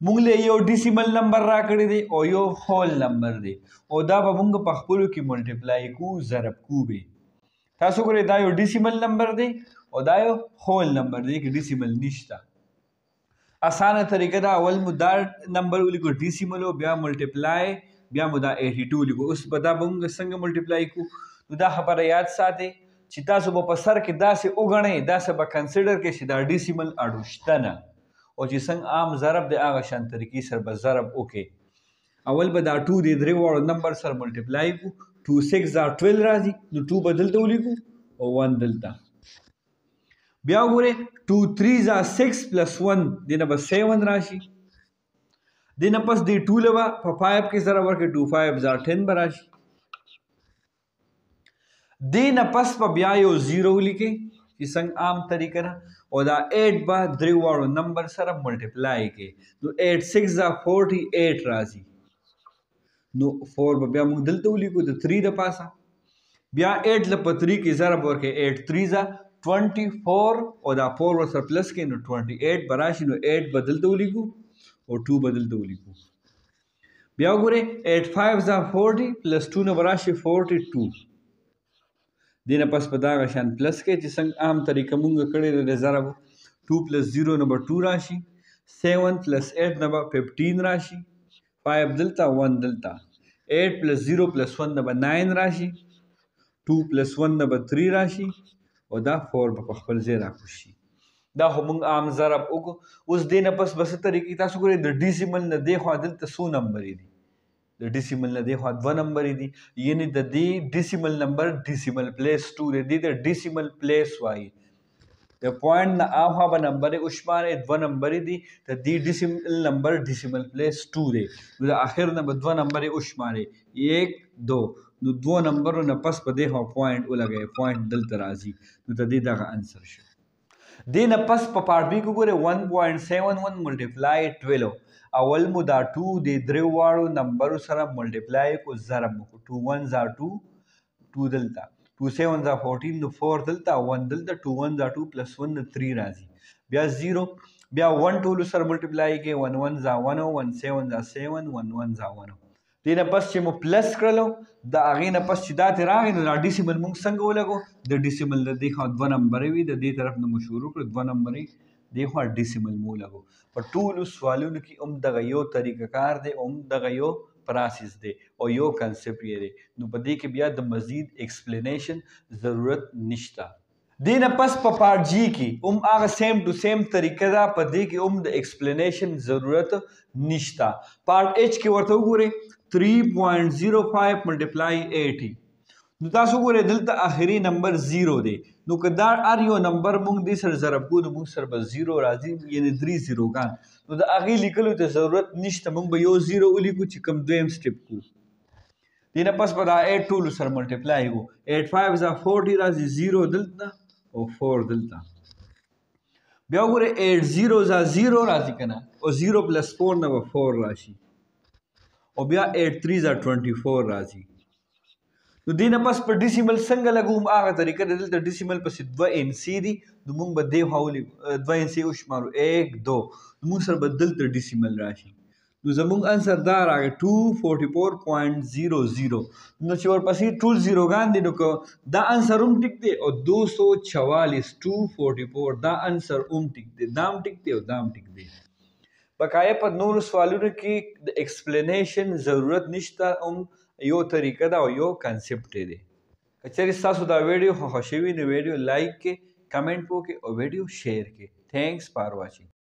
مونږ له یو ډیسیمل نمبر راکړی دی او یو هول نمبر دی او دا به مونږ په خپلو کې ملټیپلای کو ضرب کو به تاسو ګورئ دا یو ډیسیمل نمبر دی او دا یو هول نمبر دی کې ډیسیمل نشته اسانه طریقه دا اول مو دا نمبر ولیکو ډیسیمل او بیا ملټیپلای بیا مو دا 82 لیکو اوس به دا به مونږ څنګه ملټیپلای کو نو دا خبره یاد ساتئ چې تاسو به په سر کې داسې وګڼئ داسې به کنسیډر کړئ چې دا ډیسیمل اړو شته نه او چې څنګه عام ضرب دی هغه شان طریقې سره به ضرب وکړئ اول به دا 2 د درې واړو نمبر سره ملټیپلای کو 2 6 12 راځي نو 2 به دلته ولیکو او 1 دلته بیا وګورئ 2 3 6 پلس 1 دینه به 7 راشي دینه پس دی 2 لبا په 5 کې ضرب ورکړئ 2 5 10 به راشي دینه پس په بیا یو 0 ولیکئ چې څنګه عام طریقه ده او دا 8 به درې واړو نمبر سره ملټیپلای کې نو 8 6 48 راځي نو 4 به بیا موږ دلته ولیکو د 3 د پاسه بیا 8 له په 3 کې ضرب ورکړئ 8 3 24 او دا 4 ورسره پلس کې نو 28 به راشي نو 8 به دلته ولیکو او 2 به دلته ولیکو بیا وګورئ 8 5 40 پلس 2 نه به راشي 42 دینه پس په دغه شان پلس کې چې څنګه عام طریقه مونږ کړې ده د ضرب 2 پلس 0 نه به 2 راشي 7 پلس 8 نه به 15 راشي 5 دلته 1 دلته 8 پلس 0 پلس 1 نه به 9 راشي 2 پلس 1 نه به 3 راشي او دا 4 به په خپل ځای راکوشي دا خو مونږ عام ضرب وکړو اوس دې نه پس بس طریقې تاسو ګورئ د ډیسیمل نه دې خوا دلته څو نمبرې دي د ډیسیمل نه دې خوا 2 نمبرې دي یعنې د دې ډیسیمل نمبر ډیسیمل پلیس 2 دی دې د ډیسیمل پلیس وایي د پوینټ نه اخوا به نمبرې وشمارئ 2 نمبرې دي د دې ډیسیمل نمبر ډیسیمل پلیس 2 دی نو د آخر نه به 2 نمبرې وشمارئ 1 2 نو 2 نمبرو نه پس په دې خوا پوینټ ولګئ پوینټ دلته راځي نو د دې دغه انسر شو دې نه پس په پارټ بي کې ګورئ 1.71 ملټیپلای 12 اول مو دا 2 د درې واړو نمبرو سره ملټیپلای کو ضرب وکړو 2 1 2 دلته 2 7 14 نو 4 دلته 1 دلته 2 1 2 پلس 1 3 راځي بیا 0 بیا 1 ټولو سره ملټیپلای کې 1 1 1 1 7 7 1 1 1 دې نه پس چې مو پلس کړلو د هغې نه پس چې دا ترې راغی نو دا ډیسیمل مونږ څنګه ولګو د ډیسیمل د دې خوا 2 نمبرې وي د دې طرف نه مو شروع کړو 2 نمبرې دې خوا ډیسیمل مو ولګو په ټولو سوالونو کې هم دغه یو طریقه کار دی هم دغه یو پراسس دی او یو کنسپټ یې دی نو په دې کې بیا د مزید ایکسپلینیشن ضرورت نشته دې نه پس په پارټ جی کې هم هغه سیم ټو سیم طریقه ده په دې کې هم د ایکسپلینیشن ضرورت نشته پارټ ایچ کې ورته وګورئ 3.05 ملټیپلای 80 نو تاسو ګورئ دلته آخري نمبر 0 دی نو که دا هر یو نمبر مونږ دې سره ضرب کوو نو مونږ سره به 0 راځي یعنې 3 زیروګان نو د هغې لیکلو ته ضرورت نشته مونږ به یو 0 ولیکو چې کوم دویم سټپ کوو دې نه پس به دا 8 ټولو سره ملټیپلای کو 8 5 40 راځي 0 دلته او 4 دلته بیا وګورئ 8 0 راځي که نه او 0 پلس 4 نه به 4 راشي او بیا 8 3 24 راځي نو دې نه پس په ډیسیمل څنګه لګو هغه طریقه ده دلته ډیسیمل پسې 2 ان سی دي نو موږ به دې خوا 2 ان سی وشمارو 1 2 نو موږ سره به دلته ډیسیمل راشي نو زموږ انسر دا راغی 244.00 نو چې ورپسې ټول زیروګان دي نو که دا انسر هم ټیک دی او 244 244 دا انسر هم ټیک دی دا هم ټیک دی او دا هم ټیک دی بقایه په نورو سوالونو کې د ایکسپلینیشن ضرورت نشته هم یو طریقه ده او یو کنسپټ دی که چېرې ستاسو دا ویډیو خوښه شوي نو ویډیو لایک کړئ کمنټ وکړئ او ویډیو شیر کړئ تھینکس فار واچینګ